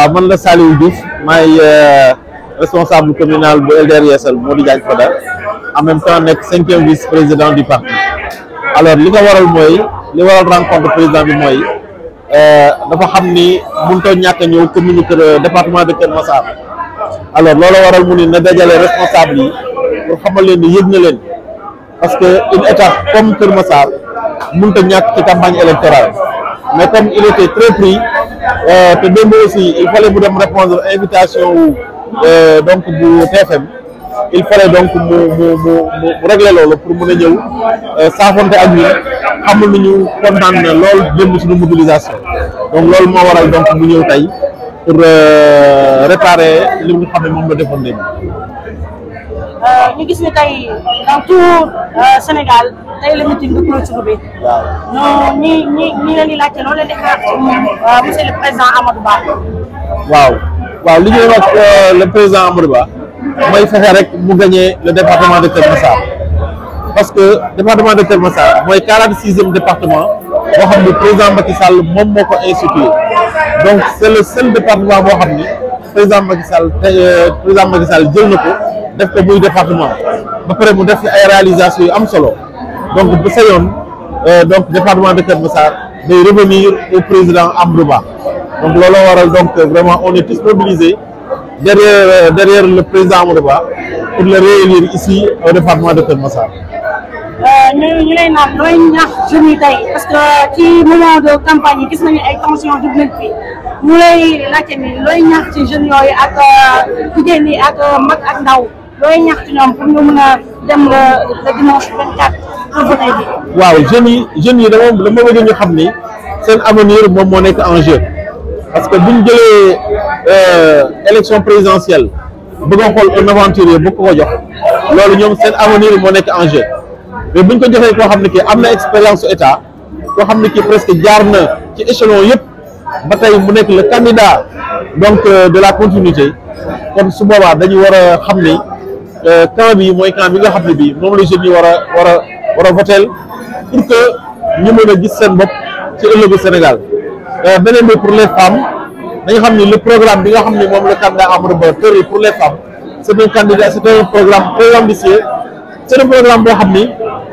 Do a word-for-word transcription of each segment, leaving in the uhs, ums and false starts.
waaw man la Saliou Diouf maay responsable communal bu L D R Yeesal Modou Diagne Fada en même temps nekk cinquième vice président du parti. alors li ko waral mooy li waral rencontre président bi mooy dafa xam ni mënut a ñàkk a ñëw commune Kër département de Kër Massar alors loolu waral mu ni na dajale responsable yi pour xamal leen ni yëg na leen parce que une étape comme Kër Massar mënut a ñàkk ci campagne électorale mais comme il était très pris te démb aussi il fallait mu dem répondre invitation wu donc bu T F M il fallait donc mu mu mu mu régler loolu pour mën a ñëw saafonte ak ñun xamul ni ñu kontaan na lool jëm suñu mobilisation donc loolu moo waral donc mu ñëw tey pour réparer li nga xam ne moom la defoon léegi. ñu gis ne tey dans tout Sénégal tey la meeting de clôture bi. waaw ñi ñi ñi leen di laajte loolu leen di xaar ci monsieur le président Amadou Ba. waaw waaw li ñuy wax le président Amadou Ba mooy fexe rek mu gagner le département de Kër Massar parce que département de Kër Massar mooy quarante sixième département boo xam ne président Macky Sall moom moo ko institué donc c' est le seul département boo xam ni président Macky Sall président Macky Sall jël na ko def ko muy département ba pare mu def ci ay réalisations yu am solo donc bu sañoon donc département de Kër Massar day revenir au président Amadou Ba donc looloo waral donc vraiment on est tous mobilisés derrière derrière le président Amadou Ba pour le réélire ici au département de Kër Massar. ñu ñu lay naan looy ñaax jeunes yi tey parce que ci moment de campagne yi gis nañu ay tensions jug nañ fi ñu lay laajte ni looy ñaax ci jeunes yooyu ak jigéen ñi ak mag ak ndaw looy ñaax ci ñoom pour ñu mën a dem le dimanche vingt-quatre pour voter bi. waaw jeunes yi jeunes yi dama dama bëgg ñu xam ni seen avenir moom moo nekk en jeu parce que buñ jëlee élection présidentielle bëgg a xool un aventurier bu ko ko jox loolu ñoom seen avenir moo nekk en jeu. mais buñ ko joxee koo xam ne kii am na expérience su état koo xam ne kii presque jaar na ci échelon yëpp ba tey mu nekk le candidat donc de la continuité kon su boobaa dañu war a xam ni camp bi mooy camp bi nga xam ne bii moom la jeunes yi war a war a war a votel pour que ñu mën a gis seen bopp ci ëllëgu Sénégal beneen bi pour les femmes dañu xam ni le programme bi nga xam ne moom le candidat Amadou Ba tëri pour les femmes c' est un candidat c' est un programme très ambitieux c' est un programme boo xam ni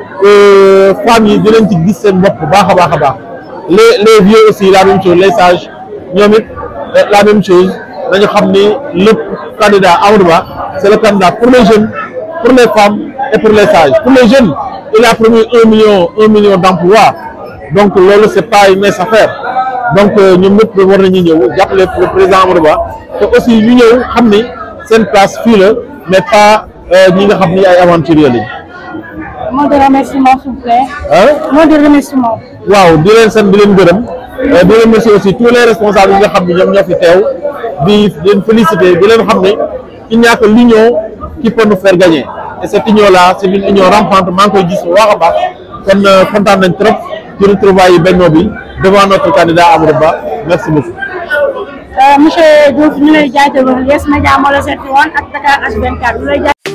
femmes yi dinañ ci gis seen bopp bu baax a baax a baax les les vieux aussi la même chose les sages ñoom it la même chose dañu xam ni le candidat Amadou Ba c' est le candidat pour les jeunes pour les femmes et pour les sages pour les jeunes il a promis un million un million d' emplois donc loolu c' est pas une mince affaire donc ñoom ñëpp war nañu ñëw jàppale le président Amadou Ba te aussi ñu ñëw xam ni seen place fii la mais pas ñi nga xam ni ay aventuriers lañ. mot de remerciement s'il vous plaît. ah mot de remerciement. waaw di leen sant di leen gërëm di remercier aussi tous les responsables yi nga xam ne ñoom ñoo fi teew di leen féliciter di leen xam ne il n'y a que l'union qui peut nous faire gagner et cette union là c'est une union rampante maa ngi koy gis bu baax a baax kon kontaan nañ trop ci retrouvailles yi Benno bi devant notre candidat Amadou Ba merci beaucoup. monsieur Diouf ñu lay jaajëfal Yes Media moo la seeti woon ak Dakar H vingt-quatre ñu lay